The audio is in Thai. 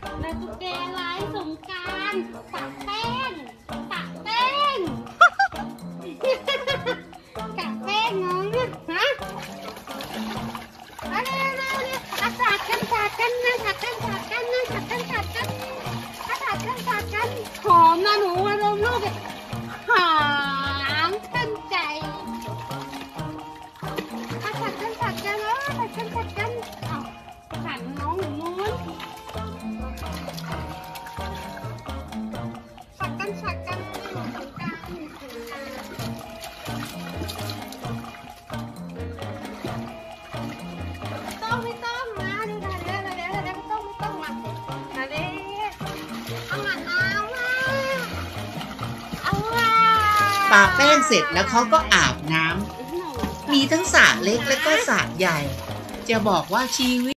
นาตุ๊กแกไร้สงกรานต์ปะแป้งปะแป้งกะแป้งน้องเนี่ยฮะอะไรอาสาดกันสาดกันนะสาดกันสาดกันนะสาดกันสาดกันอาสาดกันสาดกันหอมนะหนูอารมณ์ลูกหอมขึ้นใจอาสาดกันสาดกันแล้วสาดกันสาดกันเอาขันน้องหนูนู้นสาดกันสาดกันหนูสงกรานต์ไม่ต้องนะดูนะเดี๋ยวไม่ต้องมาเดี๋ยวเอามาปาแป้งเสร็จแล้วเขาก็อาบน้ำมีทั้งสระเล็กและก็สระใหญ่จะบอกว่าชีวิต